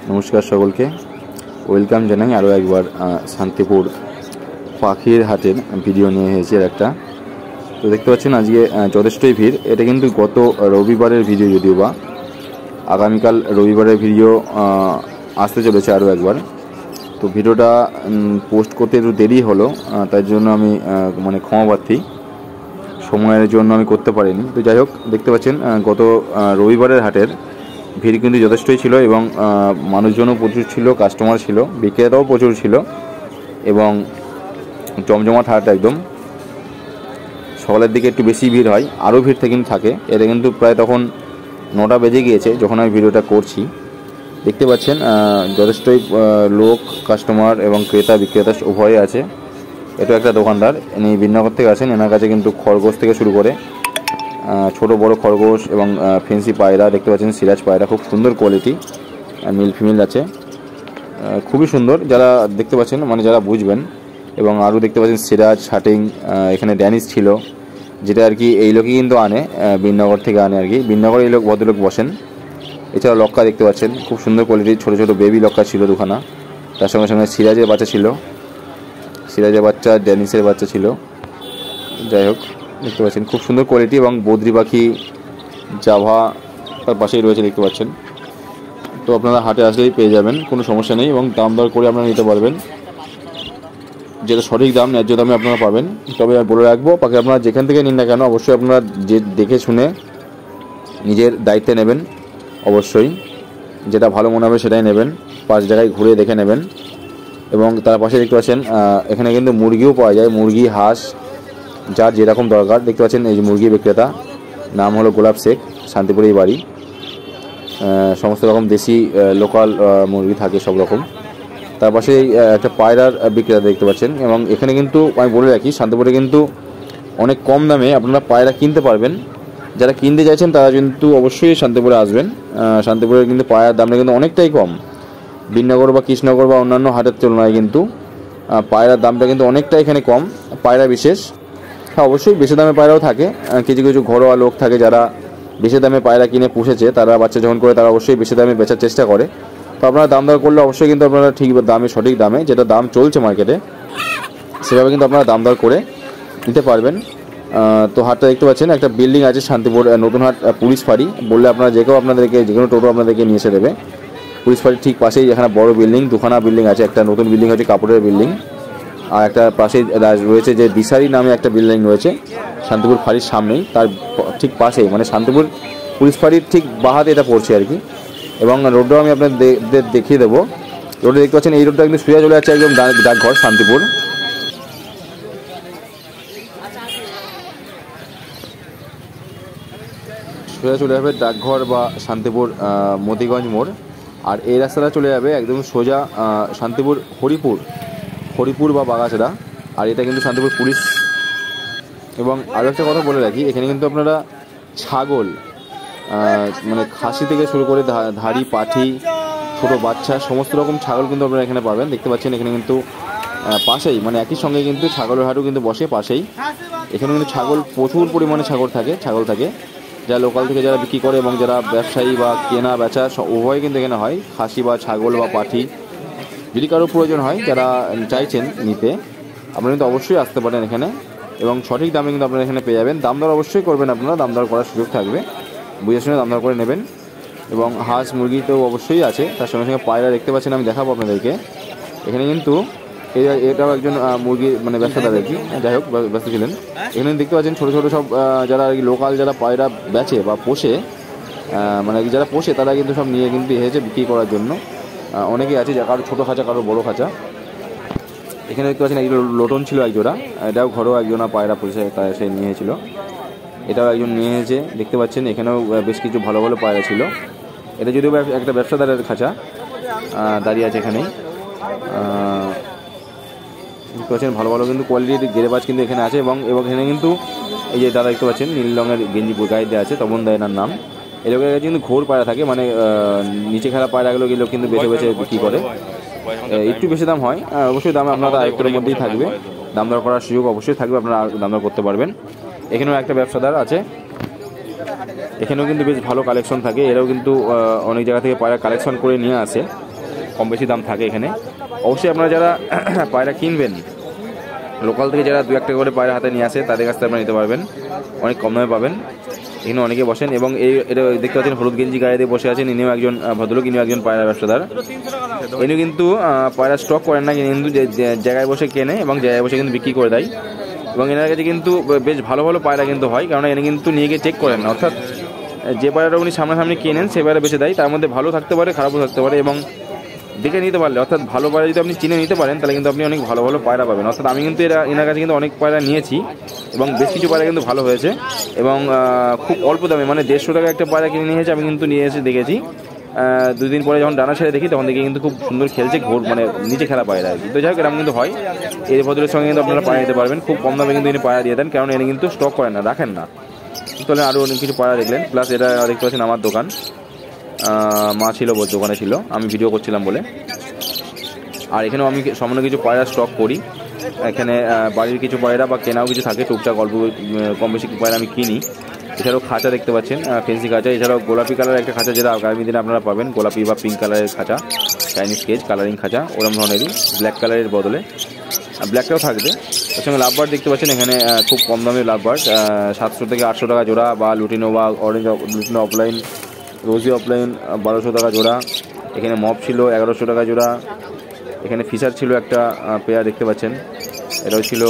নমস্কার সকলকে, ওয়েলকাম জানাই আরও একবার শান্তিপুর পাখির হাটের ভিডিও নিয়ে এসেছি একটা। তো দেখতে পাচ্ছেন আজকে যথেষ্টই ভিড়। এটা কিন্তু গত রবিবারের ভিডিও, যদিও বা আগামীকাল রবিবারের ভিডিও আসতে চলেছে আরও একবার। তো ভিডিওটা পোস্ট করতে একটু দেরি হলো, তার জন্য আমি ক্ষমা প্রার্থী, সময়ের জন্য আমি করতে পারিনি। তো যাই হোক, দেখতে পাচ্ছেন গত রবিবারের হাটের ভিড় কিন্তু যথেষ্টই ছিল এবং মানুষজনও প্রচুর ছিল, কাস্টমার ছিল, বিক্রেতাও প্রচুর ছিল এবং জমজমাট হাট একদম। সকালের দিকে একটু বেশি ভিড় হয়, আরও ভিড় কিন্তু থাকে। এটা কিন্তু প্রায় তখন 9টা বেজে গিয়েছে যখন আমি ভিডিওটা করছি। দেখতে পাচ্ছেন যথেষ্টই লোক, কাস্টমার এবং ক্রেতা বিক্রেতা উভয়ই আছে। এটা একটা দোকানদার, ইনি বিন্নগর থেকে আসেন। এনার কাছে কিন্তু খরগোশ থেকে শুরু করে ছোট বড় খরগোশ এবং ফেন্সি পায়রা দেখতে পাচ্ছেন, সিরাজ পায়রা, খুব সুন্দর কোয়ালিটি, মিল ফিমেল আছে, খুবই সুন্দর। যারা দেখতে পাচ্ছেন যারা বুঝবেন। এবং আরও দেখতে পাচ্ছেন সিরাজ, শাটিং, এখানে ড্যানিশ ছিল, যেটা আর কি এই লোকই কিন্তু আনে, বিন্নগর থেকে আনে আর কি। বিন্নগর এই লোক ভদ্রলোক বসেন। এছাড়া লক্কা দেখতে পাচ্ছেন, খুব সুন্দর কোয়ালিটির ছোটো ছোটো বেবি লক্কা ছিল দুখানা। তার সঙ্গে সঙ্গে সিরাজের বাচ্চা ছিল, সিরাজের বাচ্চা, ড্যানিশের বাচ্চা ছিল। যাই হোক, দেখতে পাচ্ছেন খুব সুন্দর কোয়ালিটি। এবং বদ্রি পাখি, জাভা তার পাশেই রয়েছে, দেখতে পাচ্ছেন। তো আপনারা হাটে আসলেই পেয়ে যাবেন, কোনো সমস্যা নেই, এবং দাম দর করে আপনারা নিতে পারবেন, যেটা সঠিক দাম, ন্যায্য দামে আপনারা পাবেন। তবে আমি বলে রাখবো, পাখি আপনারা যেখান থেকে নিন না কেন, অবশ্যই আপনারা যে দেখে শুনে নিজের দায়িত্বে নেবেন। অবশ্যই যেটা ভালো মনে হবে সেটাই নেবেন, 5 জায়গায় ঘুরে দেখে নেবেন। এবং তার পাশে দেখতে পাচ্ছেন এখানে কিন্তু মুরগিও পাওয়া যায়, মুরগি, হাঁস, যার যেরকম দরকার। দেখতে পাচ্ছেন এই যে মুরগি বিক্রেতা, নাম হলো গোলাপ শেখ, শান্তিপুরেই বাড়ি। সমস্ত রকম দেশি লোকাল মুরগি থাকে সব রকম। তার পাশে একটা পায়রার বিক্রেতা দেখতে পাচ্ছেন। এবং এখানে কিন্তু আমি বলে রাখি, শান্তিপুরে কিন্তু অনেক কম দামে আপনারা পায়রা কিনতে পারবেন। যারা কিনতে চাইছেন তারা কিন্তু অবশ্যই শান্তিপুরে আসবেন। শান্তিপুরের কিন্তু পায়রার দামটা কিন্তু অনেকটাই কম, বিনগর বা কৃষ্ণনগর বা অন্যান্য হাটের তুলনায় কিন্তু পায়রার দামটা কিন্তু অনেকটা এখানে কম, পায়রা বিশেষ। হ্যাঁ, অবশ্যই বেশি দামে পায়রাও থাকে, কিছু কিছু ঘরোয়া লোক থাকে যারা বেশি দামে পায়রা কিনে পুষেছে, তারা বাচ্চা যখন করে তারা অবশ্যই বেশি দামে বেচার চেষ্টা করে। তো আপনারা দাম দর করলে অবশ্যই কিন্তু আপনারা ঠিক দামে, সঠিক দামে, যেটা দাম চলছে মার্কেটে, সেভাবে কিন্তু আপনারা দাম দর করে নিতে পারবেন। তো হাটটা দেখতে পাচ্ছেন, একটা বিল্ডিং আছে শান্তিপুর নতুন হাট পুলিশ ফাঁড়ি বললে আপনারা যে কেউ আপনাদেরকে, যে কোনো টোটো আপনাদেরকে নিয়ে এসে দেবে। পুলিশ ফাঁড়ির ঠিক পাশেই এখানে বড় বিল্ডিং, দুখানা বিল্ডিং আছে। একটা নতুন বিল্ডিং হচ্ছে কাপড়ের বিল্ডিং, আর একটা পাশেই রয়েছে যে দিশারি নামে একটা বিল্ডিং রয়েছে শান্তিপুর ফাঁড়ির সামনেই, তার ঠিক পাশেই, শান্তিপুর পুলিশ ফাঁড়ির ঠিক বাহাতে এটা পড়ছে আর কি। এবং রোডটাও আমি আপনাদের দেখিয়ে দেবো। রোডে দেখতে পাচ্ছেন, এই রোডটা কিন্তু সোজা চলে যাচ্ছে একদম ডাকঘর শান্তিপুর। সোজা চলে যাবে ডাকঘর বা শান্তিপুর মতিগঞ্জ মোড়। আর এই রাস্তাটা চলে যাবে একদম সোজা শান্তিপুর হরিপুর বা বাগাছড়া। আর এটা কিন্তু শান্তিপুর পুলিশ। এবং আরও একটা কথা বলে রাখি, এখানে কিন্তু আপনারা ছাগল, খাসি থেকে শুরু করে ধাড়ি, পাঠি, ছোটো বাচ্চা, সমস্ত রকম ছাগল কিন্তু আপনারা এখানে পাবেন। দেখতে পাচ্ছেন এখানে কিন্তু পাশেই, একই সঙ্গে কিন্তু ছাগলের হাটও কিন্তু বসে পাশেই। এখানে কিন্তু ছাগল, প্রচুর পরিমাণে ছাগল থাকে, যারা লোকাল থেকে যারা বিক্রি করে এবং যারা ব্যবসায়ী বা কেনা বেচা উভয় কিন্তু এখানে হয়, খাসি বা ছাগল বা পাঠি। যদি কারো প্রয়োজন হয়, যারা চাইছেন নিতে, আপনারা কিন্তু অবশ্যই আসতে পারেন এখানে, এবং সঠিক দামে কিন্তু আপনারা এখানে পেয়ে যাবেন। দাম দর অবশ্যই করবেন, আপনারা দাম দর করার সুযোগ থাকবে, বুঝে শুনে দাম দর করে নেবেন। এবং হাঁস মুরগি তো অবশ্যই আছে, তার সঙ্গে সঙ্গে পায়রা দেখতে পাচ্ছেন, আমি দেখাবো আপনাদেরকে। এখানে কিন্তু এটাও একজন মুরগি ব্যবসাদার আর কি, যাই হোক ব্যস্ত ছিলেন। এখানে দেখতে পাচ্ছেন ছোটো ছোটো সব যারা আর কি লোকাল যারা পায়রা বেচে বা পোষে, যারা পোষে তারা কিন্তু সব নিয়ে কিন্তু এসেছে বিক্রি করার জন্য। অনেকেই আছে, কারো ছোটো খাঁচা, কারো বড়ো খাঁচা। এখানে দেখতে পাচ্ছেন একজন লোটন ছিল একজোড়া, এটাও ঘরেও একজনা পায়রা পুষে তারা সে নিয়ে এসেছিলো, এটাও একজন নিয়ে এসেছে। দেখতে পাচ্ছেন এখানেও বেশ কিছু ভালো ভালো পায়রা ছিল। এটা যদিও একটা ব্যবসাদারের খাঁচা দাঁড়িয়ে আছে এখানেই। দেখতে পাচ্ছেন ভালো ভালো কিন্তু কোয়ালিটির গেরেবাজ কিন্তু এখানে আছে। এবং এখানে কিন্তু এই যে দাদা দেখতে পাচ্ছেন নীল রঙের গেঞ্জি গায়ে দেওয়া আছে, তপন দা এনার নাম। এই লোকের কাছে কিন্তু ঘোর পায়রা থাকে, নিচে খেলা পায়রাগুলো কিন্তু বেছে বেছে বিক্রি করে। একটু বেশি দাম হয়, অবশ্যই দাম আপনারা আয়ত্তের মধ্যেই থাকবে, দাম দর করার সুযোগ অবশ্যই থাকবে, আপনারা দাম দর করতে পারবেন। এখানেও একটা ব্যবসাদার আছে, এখানেও কিন্তু বেশ ভালো কালেকশন থাকে। এরাও কিন্তু অনেক জায়গা থেকে পায়রা কালেকশন করে নিয়ে আসে, কম বেশি দাম থাকে এখানে। অবশ্যই আপনারা যারা পায়রা কিনবেন লোকাল থেকে, যারা 2-1 টাকা করে পায়রা হাতে নিয়ে আসে, তাদের কাছ থেকে আপনারা নিতে পারবেন, অনেক কম দামে পাবেন। এখানে অনেকে বসেন এবং এটা দেখতে পাচ্ছেন হলুদ গেঞ্জি গায়ে দিয়ে বসে আছেন, ইনিও একজন ভদ্রলোক, ইনিও একজন পায়রা ব্যবসাদার। ইনি কিন্তু পায়রা স্টক করেন না, কিন্তু জায়গায় বসে কেনে এবং জায়গায় বসে কিন্তু বিক্রি করে দেয়। এবং এনার কাছে কিন্তু বেশ ভালো ভালো পায়রা কিন্তু হয়, কারণ এনে কিন্তু নিয়ে গিয়ে চেক করেন না, অর্থাৎ যে পায়রাটা উনি সামনাসামনি কেনেন সে পায়রা বেঁচে দেয়। তার মধ্যে ভালো থাকতে পারে, খারাপও থাকতে পারে, এবং দেখে নিতে পারলে, অর্থাৎ ভালো পায়রা যদি আপনি চিনে নিতে পারেন তাহলে কিন্তু আপনি অনেক ভালো ভালো পায়রা পাবেন। অর্থাৎ আমি কিন্তু এনার কাছে কিন্তু অনেক পায়রা নিয়েছি এবং বেশ কিছু পায়রা কিন্তু ভালো হয়েছে এবং খুব অল্প দামে, মানে 150 টাকা একটা পায়রা কিনে নিয়েছে, আমি কিন্তু নিয়ে এসে দেখেছি। 2 দিন পরে যখন ডানা ছেড়ে দেখি তখন দেখি কিন্তু খুব সুন্দর খেলছে, মানে নিচে খেলা পায়রা। তো যাই হোক, এরকম কিন্তু হয়। এই ভদ্রের সঙ্গে কিন্তু আপনারা পায়রা নিতে পারবেন, খুব কম দামে কিন্তু ইনি পায়রা দিয়ে দেন, কারণ এনে কিন্তু স্টক করেন না, রাখেন না। তাহলে আরও অনেক কিছু পায়রা দেখলেন। প্লাস এটা দেখতে পাচ্ছেন আমার দোকান, মা ছিল দোকানে ছিল, আমি ভিডিও করছিলাম বলে। আর এখানেও আমি সামান্য কিছু পায়রা স্টক করি। এখানে বাড়ির কিছু পায়রা বা কেনাও কিছু থাকে, টুকটাক অল্প কম বেশি পায়রা আমি কিনি। এছাড়াও খাঁচা দেখতে পাচ্ছেন, ফেন্সি খাঁচা। এছাড়াও গোলাপি কালারের একটা খাঁচা, যেটা আগামী দিনে আপনারা পাবেন, গোলাপি বা পিঙ্ক কালারের খাঁচা, চাইনিজ কেজ কালারিং খাঁচা, ওরম ধরনেরই, ব্ল্যাক কালারের বদলে ব্ল্যাকটাও থাকবে। তার সঙ্গে লাভবার্ড দেখতে পাচ্ছেন এখানে, খুব কম দামের লাভবার্ড, 700 থেকে 800 টাকা জোড়া, বা লুটিনো বা orange lutino opaline, rosy opaline 1200 টাকা জোড়া। এখানে মপ ছিল 1100 টাকা জোড়া। এখানে ফিশার ছিল একটা পেয়ার দেখতে পাচ্ছেন, এটাও ছিল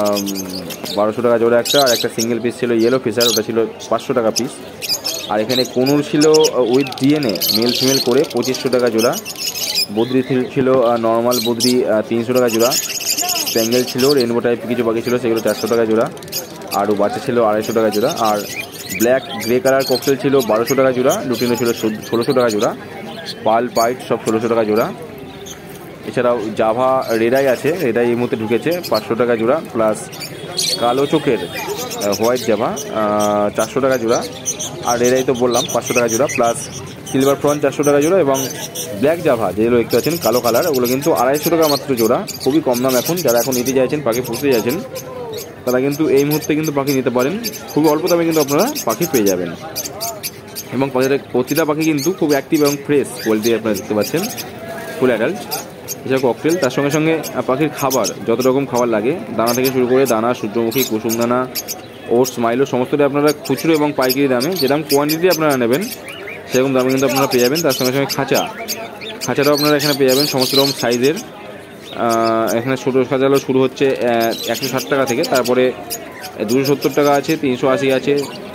1200 টাকা জোড়া একটা, আর একটা সিঙ্গেল পিস ছিল ইয়েলো ফিশার, ওটা ছিল 500 টাকা পিস। আর এখানে কোনুর ছিল উইথ ডিএনএ মেল ফিমেল করে 2500 টাকা জোড়া। বদ্রি ছিল নর্মাল বদ্রি 300 টাকা জোড়া। স্প্যাঙ্গেল ছিল রেনবো টাইপ কিছু বাকি ছিল, সেগুলো 400 টাকা জোড়া। আর বাচ্চা ছিল 250 টাকা জোড়া। আর ব্ল্যাক গ্রে কালার ককটেল ছিল 1200 টাকা জোড়া। লুটিনো ছিল 1600 টাকা জোড়া। পাল পাইট সব 1600 টাকা জোড়া। এছাড়াও জাভা রেডাই আছে, রেডাই এই মুহূর্তে ঢুকেছে 500 টাকা জোড়া। প্লাস কালো চোখের হোয়াইট জাভা 400 টাকা জোড়া। আর রেডাই তো বললাম 500 টাকা জোড়া। প্লাস সিলভার ফ্রন 400 টাকা জোড়া। এবং ব্ল্যাক জাভা যেগুলো দেখতে পাচ্ছেন কালো কালার, ওগুলো কিন্তু 250 টাকা মাত্র জোড়া, খুবই কম দাম এখন। যারা এখন নিতে চাইছেন, পাখি পুষতে চাইছেন, তারা কিন্তু এই মুহূর্তে কিন্তু পাখি নিতে পারেন, খুবই অল্প দামে কিন্তু আপনারা পাখি পেয়ে যাবেন। এবং প্রতিটা পাখি কিন্তু খুব অ্যাক্টিভ এবং ফ্রেশ কোয়ালিটি আপনারা দেখতে পাচ্ছেন, ফুল অ্যাডাল্ট। এছাড়া ককটেল, তার সঙ্গে সঙ্গে পাখির খাবার, যত রকম খাবার লাগে, দানা থেকে শুরু করে দানা, সূর্যমুখী, কুসুম দানা, ওটস, মাইলো, সমস্তটাই আপনারা খুচরো এবং পাইকারি দামে, যেরকম কোয়ান্টিটি আপনারা নেবেন সেরকম দামে কিন্তু আপনারা পেয়ে যাবেন। তার সঙ্গে সঙ্গে খাঁচাটাও আপনারা এখানে পেয়ে যাবেন সমস্ত রকম সাইজের। এখানে ছোটো খাঁচাগুলো শুরু হচ্ছে 160 টাকা থেকে, তারপরে 270 টাকা আছে, 380 আছে,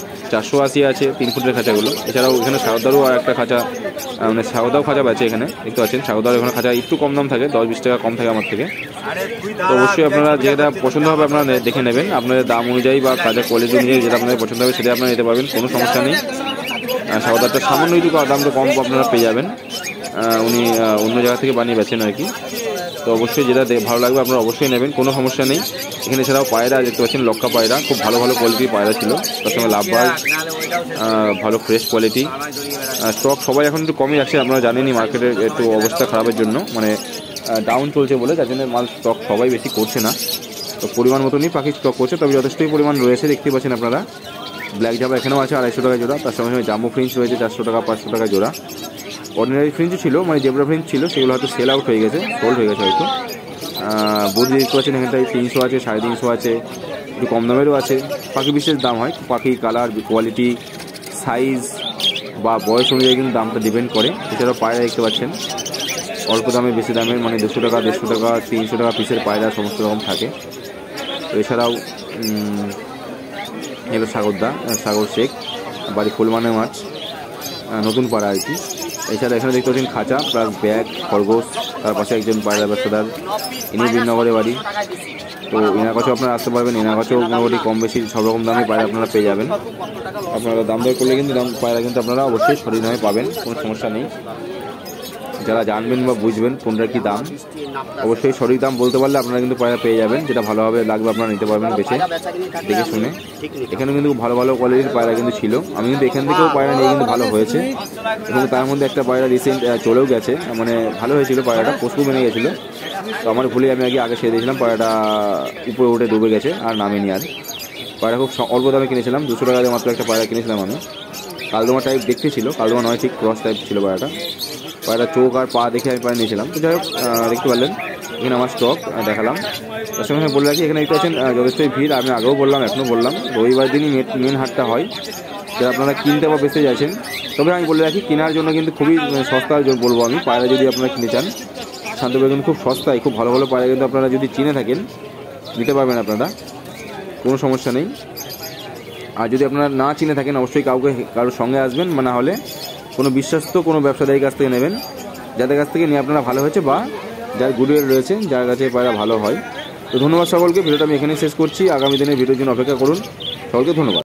480 আছে 3 ফুটের খাঁচাগুলো। এছাড়াও এখানে সাগরদারও আর একটা খাঁচা, মানে সাগরদাও খাঁচা আছে এখানে দেখতে পাচ্ছেন। সাগরদার এখানে খাঁচা একটু কম দাম থাকে, 10-20 টাকা কম থাকে আমার থেকে। তো অবশ্যই আপনারা যেটা পছন্দ হবে আপনারা দেখে নেবেন, আপনাদের দাম অনুযায়ী বা খাঁচার কোয়ালিটি অনুযায়ী যেটা আপনাদের পছন্দ হবে সেটা আপনারা নিতে পারবেন, কোনো সমস্যা নেই। সাগরদারটা সামান্য একটু দামটা কম আপনারা পেয়ে যাবেন, উনি অন্য জায়গা থেকে বানিয়ে বেছেন আর কি। তো অবশ্যই যেটা ভালো লাগবে আপনারা অবশ্যই নেবেন, কোনো সমস্যা নেই। এখানে এছাড়াও পায়রা দেখতে পাচ্ছেন, লক্কা পায়রা, খুব ভালো ভালো কোয়ালিটির পায়রা ছিল। তার সঙ্গে লাভবার্ড ভালো ফ্রেশ কোয়ালিটি। স্টক সবাই এখন একটু কমই আছে, আপনারা জানেনই মার্কেটের একটু অবস্থা খারাপের জন্য, মানে ডাউন চলছে বলে, যার জন্য মাল স্টক সবাই বেশি করছে না। তো পরিমাণ মতনই পাখি স্টক করছে, তবে যথেষ্টই পরিমাণ রয়েছে দেখতে পাচ্ছেন আপনারা। ব্ল্যাক জাভা এখানেও আছে 250 টাকা জোড়া। তার সঙ্গে সঙ্গে জাম্বো ফ্রিঞ্চ রয়েছে 400 টাকা 500 টাকা জোড়া। অর্ডিনারি ফ্রিঞ্চও ছিল, মানে জেব্রা ফ্রিঞ্চ ছিল, সেগুলো হয়তো সেল আউট হয়ে গেছে, সোল্ড হয়ে গেছে হয়তো। বদ্রি দেখতে পাচ্ছেন এখানটায় 300 আছে, 350 আছে, একটু কম দামেরও আছে। পাখি বিশেষ দাম হয়, পাখি কালার, কোয়ালিটি, সাইজ বা বয়স অনুযায়ী কিন্তু দামটা ডিপেন্ড করে। এছাড়াও পায়রা দেখতে পাচ্ছেন অল্প দামে বেশি দামের, মানে 200 টাকা 150 টাকা 300 টাকা পিসের পায়রা সমস্ত রকম থাকে। তো এছাড়াও এগুলো সাগর শেখ, বাড়ি ফুলমানের মাছ, নতুন পাড়া আর কি। এছাড়া এখানে দেখতে পাচ্ছেন খাঁচা প্লাস ব্যাগ, খরগোশ, তার পাশে একজন পায়রা ব্যবসাদার, ইনি বিনগরে বাড়ি। তো এনার কাছেও আপনারা আসতে পারবেন, এনার কাছেও মোটামুটি কম বেশি সব রকম দামে পায়রা আপনারা পেয়ে যাবেন। আপনারা দাম দর করলে কিন্তু পায়রা কিন্তু আপনারা অবশ্যই সঠিক দামে পাবেন, কোনো সমস্যা নেই। যারা জানবেন বা বুঝবেন কোনটার কী দাম, অবশ্যই সঠিক দাম বলতে পারলে আপনারা কিন্তু পায়রা পেয়ে যাবেন, যেটা ভালোভাবে লাগবে আপনারা নিতে পারবেন বেছে দেখে শুনে। এখানে কিন্তু ভালো ভালো কোয়ালিটির পায়রা কিন্তু ছিল, আমি কিন্তু এখান থেকেও পায়রা নিয়ে কিন্তু ভালো হয়েছে। এবং তার মধ্যে একটা পায়রা রিসেন্ট চলেও গেছে, মানে ভালো হয়েছিল পায়রাটা, পশু মেনে গেছিলো। তো আমার ভুলে আমি আগে ছেড়ে দিয়েছিলাম, পায়রাটা উপরে উঠে ডুবে গেছে আর নামেনি। আর পায়রা খুব অল্প দামে কিনেছিলাম, 200 টাকা দিয়ে মাত্র একটা পায়রা কিনেছিলাম আমি। কালদমা টাইপ দেখতে ছিল, কালদমা নয় ঠিক ক্রস টাইপ ছিল পায়রাটা। পায়রা চোখ আর পা দেখে আমি পায়রা নিয়েছিলাম। তো যাই হোক দেখতে পারলেন এখানে আমার স্টক দেখালাম। তার সঙ্গে বলে রাখি এখানে দেখতে পাচ্ছেন যথেষ্টই ভিড়। আমি আগেও বললাম, এখনও বললাম, রবিবার দিনই মেন হাটটা হয়, যারা আপনারা কিনতে বা বেঁচে যাচ্ছেন। তবে আমি বলে রাখি কেনার জন্য কিন্তু খুবই সস্তা বলবো আমি। পায়রা যদি আপনারা কিনে চান শান্তপুরে কিন্তু খুব সস্তায় খুব ভালো ভালো পায়রা কিন্তু আপনারা যদি চিনে থাকেন নিতে পারবেন, আপনারা কোনো সমস্যা নেই। আর যদি আপনারা না চিনে থাকেন অবশ্যই কারোর সঙ্গে আসবেন, না হলে কোনো বিশ্বস্ত কোনো ব্যবসাদারের কাছ থেকে নেবেন, যাদের কাছ থেকে নিয়ে আপনারা ভালো হয়েছে বা যার গুডউইল রয়েছে, যার কাছে পায়রা ভালো হয়। তো ধন্যবাদ সকলকে, ভিডিওটা আমি এখানেই শেষ করছি। আগামী দিনের ভিডিওর জন্য অপেক্ষা করুন। সকলকে ধন্যবাদ।